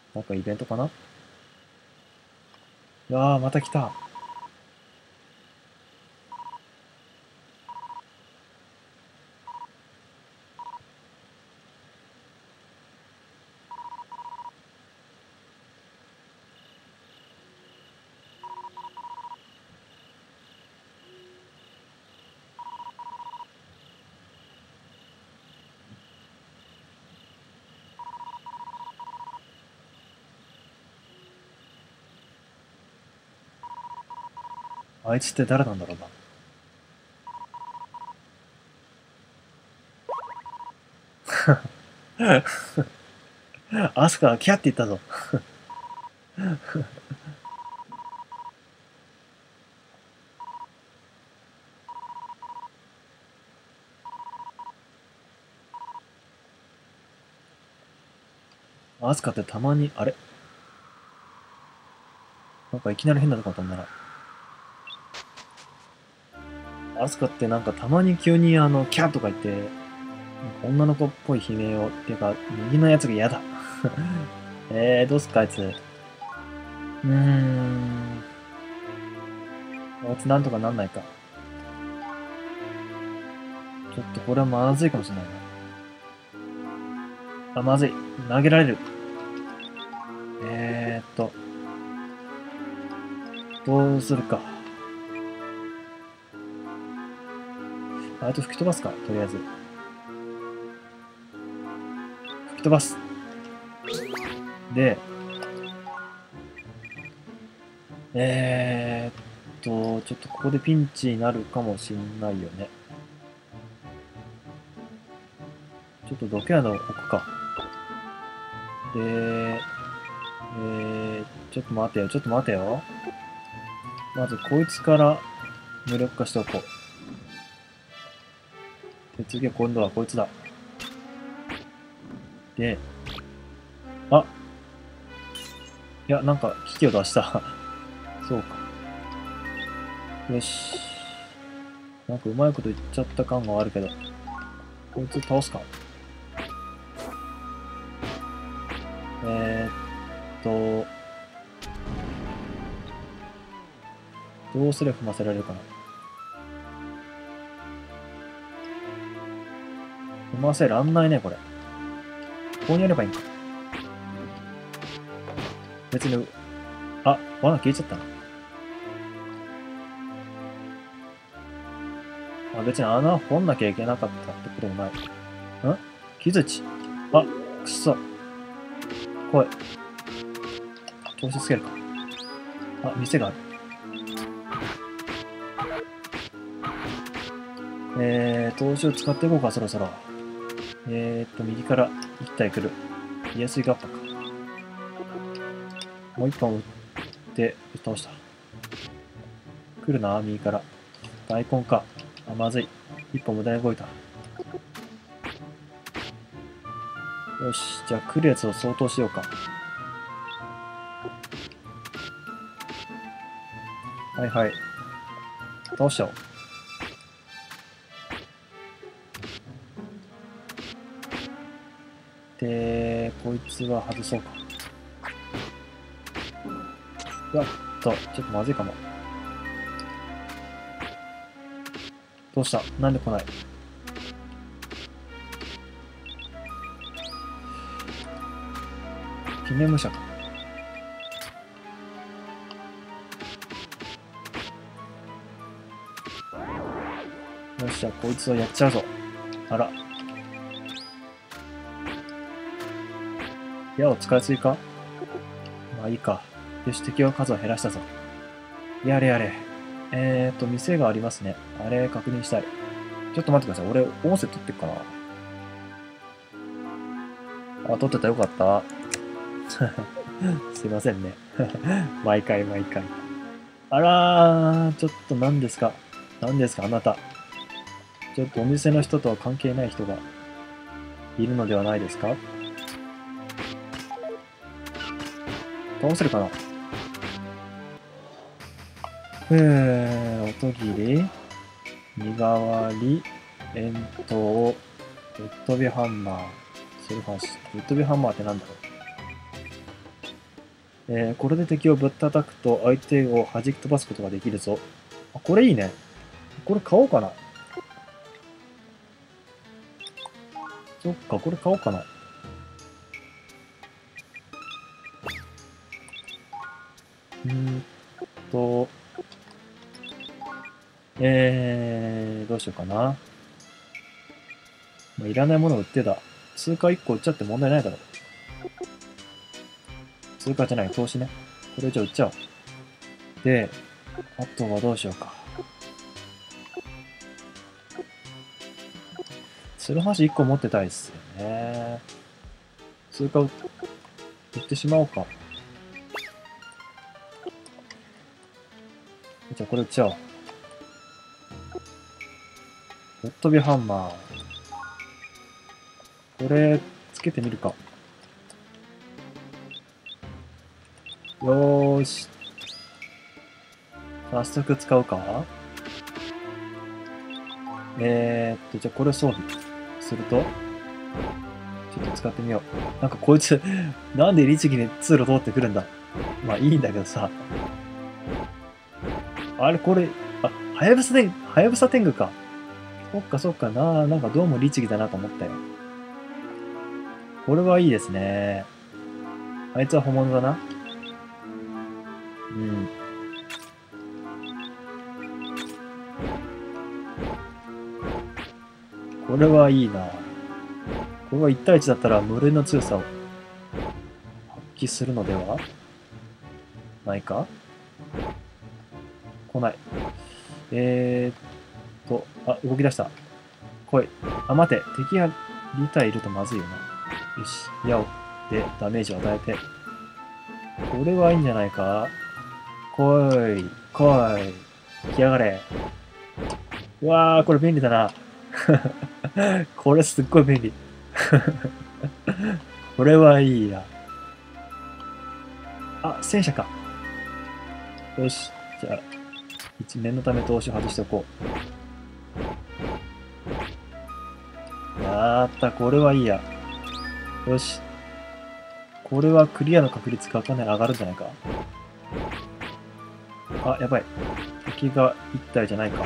なんかイベントかな。うわー、また来た。あいつって誰なんだろうな。アスカがキャって言ったぞ。アスカってたまに、あれなんかいきなり変なとこ飛んだな。アスカってなんかたまに急にキャーとか言って、なんか女の子っぽい悲鳴を、っていうか、右のやつが嫌だ。どうすっかあいつ。あいつなんとかなんないか。ちょっとこれはまずいかもしれないな。あ、まずい。投げられる。どうするか。あいつ吹き飛ばすか、とりあえず。吹き飛ばす。で、ちょっとここでピンチになるかもしんないよね。ちょっと毒矢の置くか。で、ちょっと待てよ、ちょっと待てよ。まずこいつから無力化しておこう。で、次は今度はこいつだ。で、あ、いや、なんか危機を出した。そうか。よし。なんかうまいこと言っちゃった感があるけど。こいつ倒すか。と、どうすれば踏ませられるかな。踏ませらんないね、これ。ここにやればいいんか。別に、あ、罠消えちゃったな。あ、別に穴掘んなきゃいけなかったってこともない。木槌。あ、くそ。来い。投資つけるか。あ、店がある。投資を使っていこうか、そろそろ。右から1体来る。冷や水ガッパか。もう1本撃って、倒した。来るな、右から。大根か。あ、まずい。1本無駄に動いた。よし、じゃあ来るやつを相当しようか。はいはい。倒しちゃおう。で、こいつは外そうか。うわっと、ちょっとまずいかも。どうした？なんで来ない？記念武者か。よし、じゃあこいつをやっちゃうぞ。あら。矢を使いすぎか？まあいいか。よし、敵の数を減らしたぞ。やれやれ。店がありますね。あれ、確認したい。ちょっと待ってください。俺、音声取ってっかな。あ、撮ってたよかった。すいませんね。毎回毎回。あらー、ちょっと何ですか？何ですか、あなた。ちょっとお店の人とは関係ない人がいるのではないですか？倒せるかな？音切り、身代わり、円筒、ぶっ飛びハンマー、セルファンシ、ぶっ飛びハンマーってなんだろこれで敵をぶったたくと相手を弾き飛ばすことができるぞ。あ、これいいね。これ買おうかな。そっか、これ買おうかな。と、どうしようかな。まあ、いらないものを売ってだ。通貨1個売っちゃって問題ないだろ。通貨じゃない、投資ね。これじゃ売っちゃおう。で、あとはどうしようか。ツルハシ1個持ってたいっすよね。通貨売ってしまおうか。じゃあこれ売っちゃおう。ぶっ飛びハンマー。これ、つけてみるか。よーし。早速使うか。じゃあこれ装備すると、ちょっと使ってみよう。なんかこいつ、なんで律儀に通路通ってくるんだ。まあいいんだけどさ。あれこれ、あ、はやぶさ天狗か。そっかそっかな。なんかどうも律儀だなと思ったよ。これはいいですね。あいつは本物だな。うん。これはいいな。これは1対1だったら無類の強さを発揮するのではないか。来ない。あ、動き出した。来い。あ、待て。敵が2体いるとまずいよな。よし。矢をでダメージを与えて。これはいいんじゃないか。来い。来い。来やがれ。うわー、これ便利だな。これすっごい便利。これはいいや。あ、戦車か。よし。じゃあ、念のため投資を外しておこう。やった、これはいいや。よし。これはクリアの確率がかなり上がるんじゃないか。あ、やばい。敵が1体じゃないか。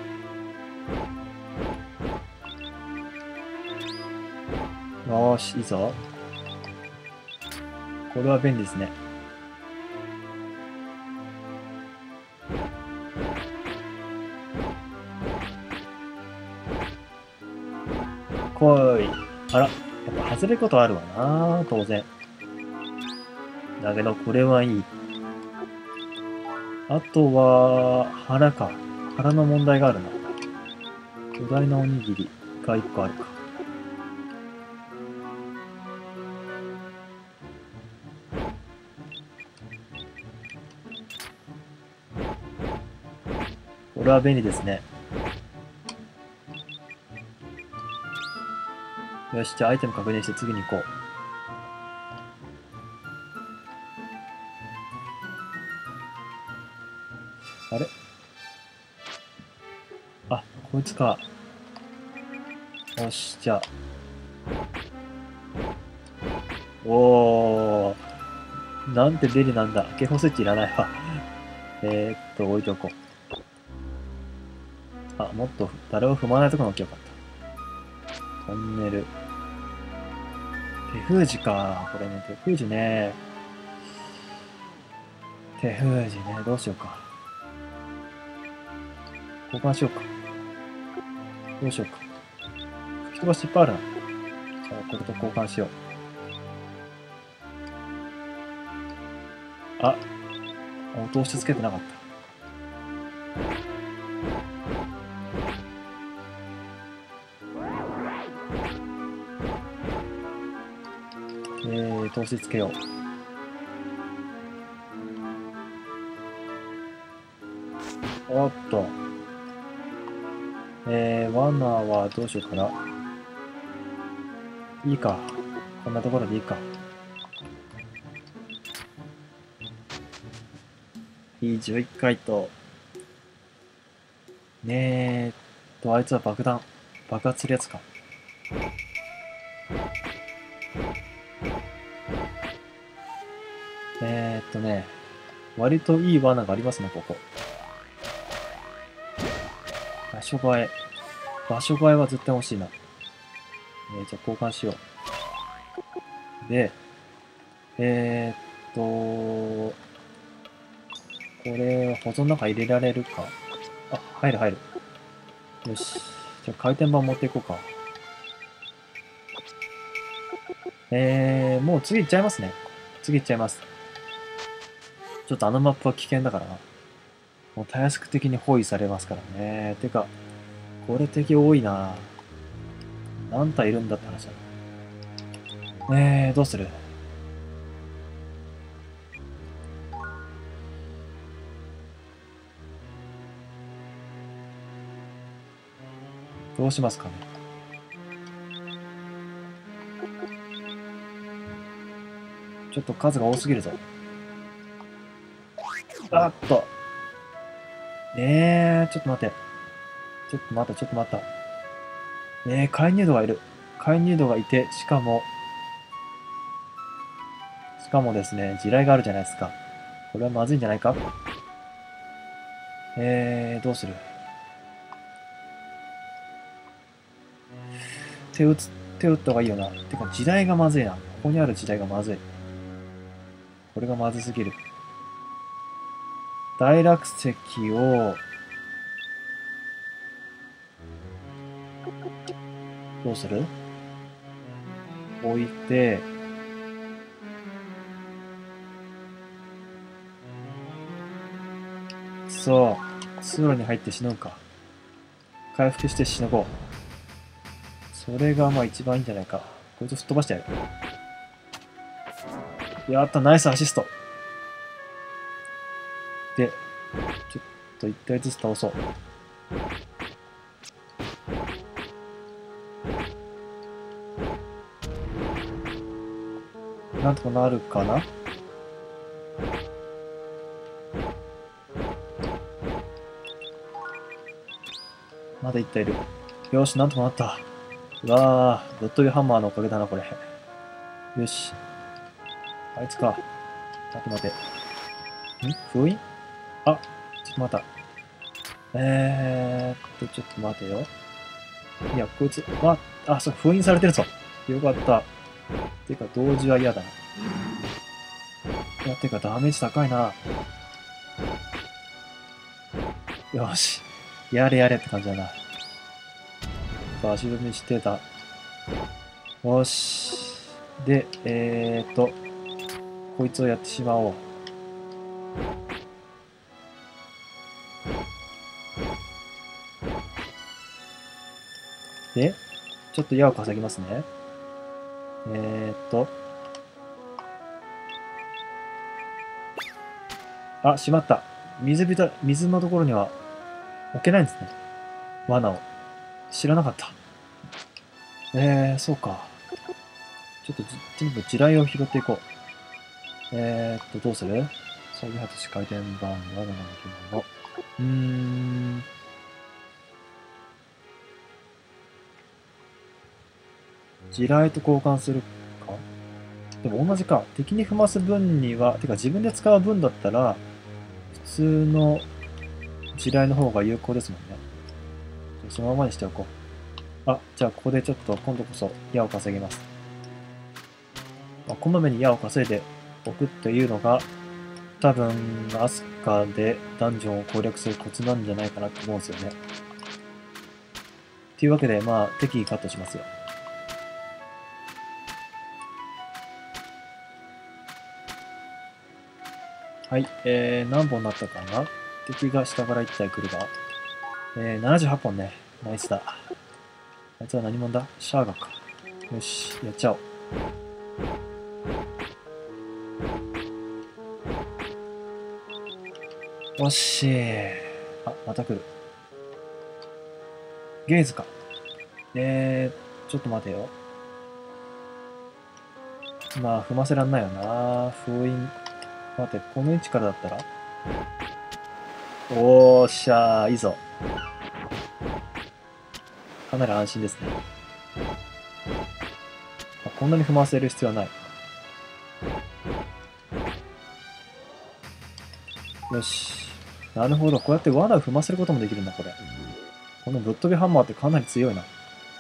よーし、いいぞ。これは便利ですね。来い。あら、やっぱ外れることあるわな、当然。だけど、これはいい。あとは、腹か。腹の問題があるな。巨大なおにぎりが1個あるか。これは便利ですね。よし、じゃあアイテム確認して次に行こう。あれあ、こいつか。よし、じゃあ。おー。なんて便利なんだ。警報スイッチいらないわ。置いておこう。あ、もっと誰を踏まないところに置きよかった。トンネル。手封じか。これね、手封じね。手封じね。どうしようか。交換しようか。どうしようか。吹き飛ばしいっぱいあるな。じゃあ、これと交換しよう。あ、音押し付けてなかった。通し付けよう。おっと。罠はどうしようかな。いいか。こんなところでいいか。いい11回と。あいつは爆発するやつか。 割といい罠がありますね、ここ。場所替え。場所替えは絶対欲しいな。じゃあ交換しよう。で、これ、保存の中入れられるか。あ、入る入る。よし。じゃあ回転板持っていこうか。もう次行っちゃいますね。次行っちゃいます。ちょっとあのマップは危険だからな。もうたやすく的に包囲されますからね。てか、これ敵多いな。何体いるんだって話だ。どうする？どうしますかね。ちょっと数が多すぎるぞ。あっと。ちょっと待って。ちょっと待った、ちょっと待った。介入度がいる。介入度がいて、しかもですね、地雷があるじゃないですか。これはまずいんじゃないか？どうする？手打った方がいいよな。てか、地雷がまずいな。ここにある地雷がまずい。これがまずすぎる。大落石を、どうする？置いて、そう、通路に入ってしのぐか。回復してしのごう。それがまあ一番いいんじゃないか。こいつ吹っ飛ばしてやる。やった、ナイスアシスト。で、ちょっと一体ずつ倒そう。なんとかなるかな？まだ一体いる。よし、なんとかなった。うわぁ、ぶっ飛びハンマーのおかげだな、これ。よし。あいつか。待て待て。封印？あ、ちょっと待った。ちょっと待てよ。いや、こいつ、そう、封印されてるぞ。よかった。てか、同時は嫌だな。いや、てか、ダメージ高いな。よし。やれやれって感じだな。足踏みしてた。よし。で、こいつをやってしまおう。で、ちょっと矢を稼ぎますね。あ、しまった。水のところには置けないんですね。罠を。知らなかった。そうか。ちょっと全部地雷を拾っていこう。どうする？装備外し回転板、罠の生き物。地雷と交換するか？でも同じか。敵に踏ます分には、てか自分で使う分だったら、普通の地雷の方が有効ですもんね。そのままにしておこう。じゃあここでちょっと今度こそ矢を稼ぎます。こまめに矢を稼いでおくっていうのが、多分、アスカでダンジョンを攻略するコツなんじゃないかなと思うんですよね。っていうわけで、適宜カットしますよ。はい、何本になったかな？敵が下から1体来るが、78本ね。ナイスだ。あいつは何者だ？シャーガか。よし、やっちゃおう。よし。また来る。ゲイズか。ちょっと待てよ。踏ませらんないよな。封印。待って、この位置からだったら？おーしゃー、いいぞ。かなり安心ですね。こんなに踏ませる必要はない。 よし。なるほど。こうやって罠を踏ませることもできるんだ、これ。このぶっ飛びハンマーってかなり強いな。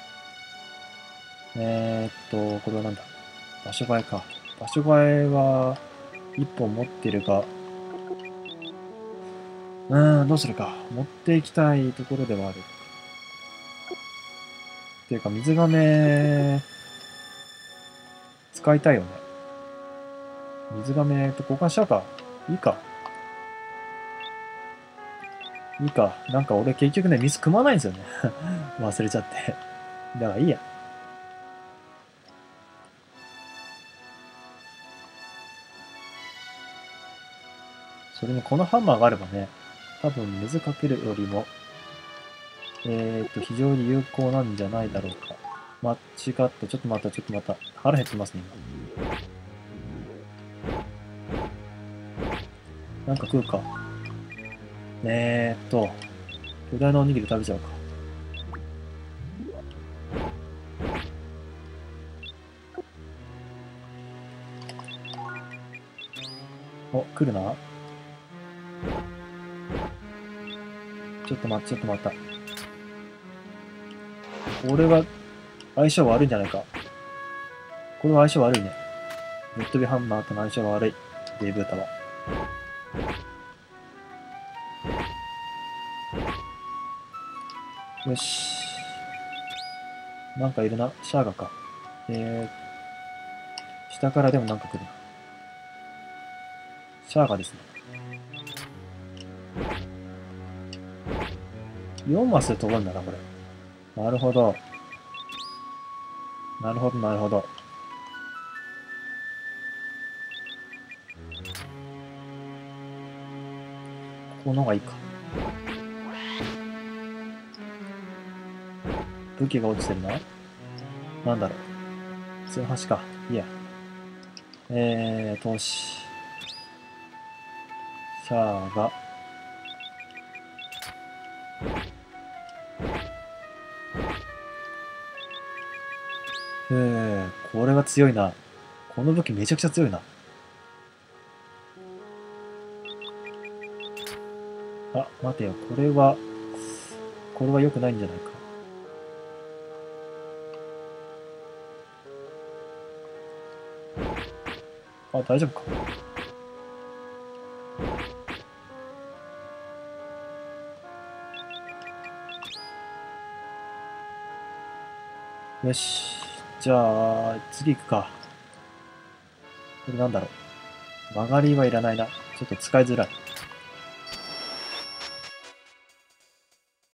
これはなんだ。場所替えか。場所替えは、一本持ってるが、どうするか。持っていきたいところではある。っていうか、水亀、使いたいよね。水亀と交換しちゃうか。いいか。いいか。なんか俺結局ね、水汲まないんですよね。忘れちゃって。だからいいや。それにこのハンマーがあればね、多分水かけるよりも、非常に有効なんじゃないだろうか。間違った。ちょっと待った、ちょっと待った。腹減ってますね、今。なんか食うか。巨大なおにぎり食べちゃうか。お、来るな。ちょっと待って、ちょっと待った。これは相性悪いんじゃないか。これは相性悪いね。ぶっ飛びハンマーとの相性が悪い。デイブータは。よし。なんかいるな。シャーガか。下からでもなんか来るな。シャーガですね。4マスで飛ぶんだな、これ。なるほど。なるほど、なるほど。この方がいいか。武器が落ちてるな。なんだろう。ツ橋か。いいや。投資。シャーガ。これは強いな。この武器めちゃくちゃ強いな。あ、待てよ。これは良くないんじゃないか。あ、大丈夫か。よし。じゃあ、次行くか。これなんだろう。曲がりはいらないな。ちょっと使いづらい。